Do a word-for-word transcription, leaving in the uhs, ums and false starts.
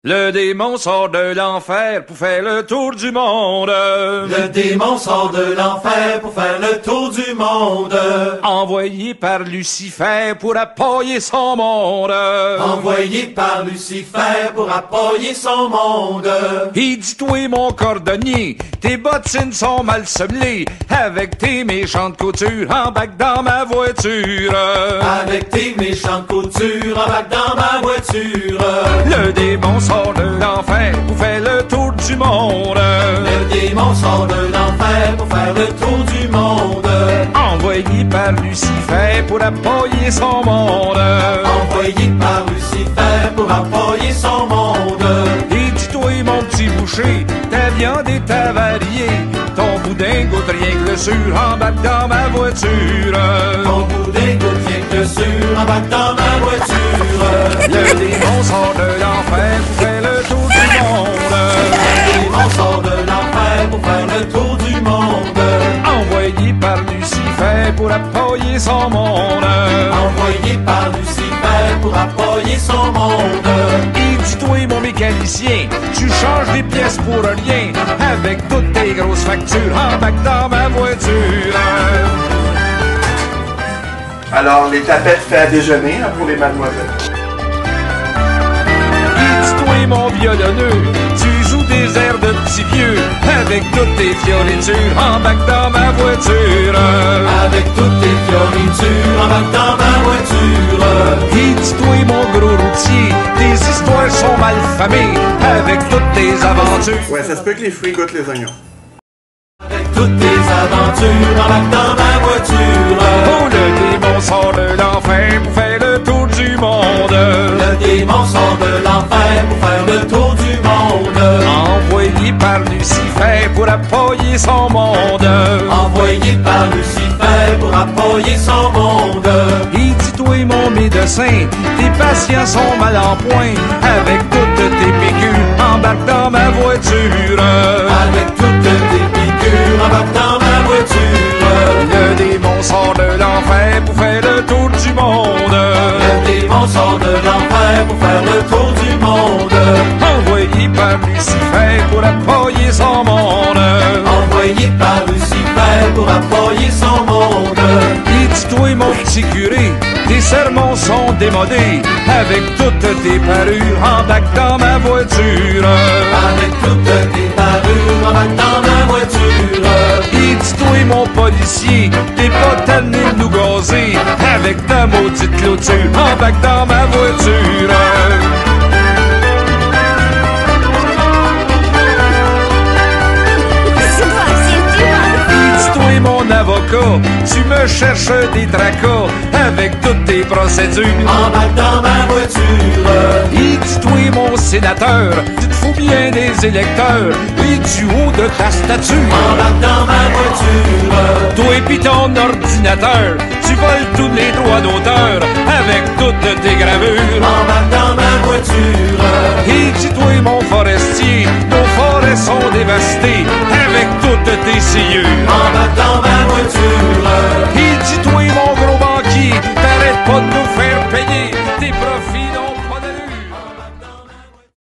Le démon sort de l'enfer pour faire le tour du monde. Le démon sort de l'enfer pour faire le tour du monde. Envoyé par Lucifer pour appuyer son monde. Envoyé par Lucifer pour appuyer son monde. Il dit, toi mon cordonnier, tes bottines sont mal semblées. Avec tes méchantes coutures, embarque dans ma voiture. Avec tes méchantes coutures, embarque dans ma voiture. Le démon sort de l'enfer pour faire le tour du monde. Le démon sort de l'enfer pour faire le tour du monde. Envoyé par Lucifer pour appuyer son monde. Envoyé par Lucifer pour appuyer son monde. Et dis-toi mon petit boucher, ta viande est avariée. Ton boudin goûte rien que le sur, embarque dans ma voiture. Ton boudin goûte rien que le sur, embarque dans ma voiture. Le démon sort de l'enfer pour faire le tour du monde. Le démon sort de l'enfer pour faire le tour du monde. Envoyé par Lucifer pour appuyer son monde. Envoyé par Lucifer pour appuyer son monde. Et dis-toi mon mécanicien, tu changes des pièces pour rien. Avec toutes tes grosses factures, embarque dans ma voiture. Alors, les tapettes fait à déjeuner hein, pour les mademoiselles. Et dis-toi mon violonneux, tu joues des airs de petits vieux. Avec toutes tes fioritures, embarque dans ma voiture. Avec toutes tes fioritures, embarque dans ma voiture. Et dis-toi mon gros routier, tes histoires sont mal famées. Avec toutes tes aventures. Ouais, ça se peut que les fruits goûtent les oignons. Avec toutes tes aventures, embarque dans ma voiture. Oh, le démon sort de l'enfer pour faire le tour du monde. Le démon sort de l'enfer pour faire le tour du monde. Envoyé par Lucifer pour appuyer son monde. Envoyé par Lucifer pour appuyer son monde. Et dis-toi mon médecin, tes patients sont mal en point. Avec toutes tes piqûres, embarque dans ma voiture. Avec toutes tes piqûres, embarque dans ma voiture. Le démon sort de l'enfer pour faire le tour du monde. Le démon sort de l'enfer pour faire le tour du monde. Envoyé par Lucifer pour appuyer son monde. Envoyé par Lucifer pour appuyer son monde. Et dis-toi mon petit curé, tes sermons sont démodés. Avec toutes tes parures, embarque dans ma voiture. Avec toutes tes parures, embarque dans ma voiture. Et dis-toi mon policier, t'es pas tanné de nous gazer. Avec ta maudite clôture, embarque dans ma voiture. Et dis-toi mon avocat, tu me cherches des tracas. Avec toutes tes procédures, Embarque dans ma voiture. et dis-toi mon sénateur, tu te fous bien des électeurs et du haut de ta statue. Embarque dans ma voiture. Toi et pis ton ordinateur, tu voles tous les droits d'auteur avec toutes tes gravures. Embarque dans ma voiture. Et dis-toi mon forestier, nos forêts sont dévastées avec toutes tes sciures.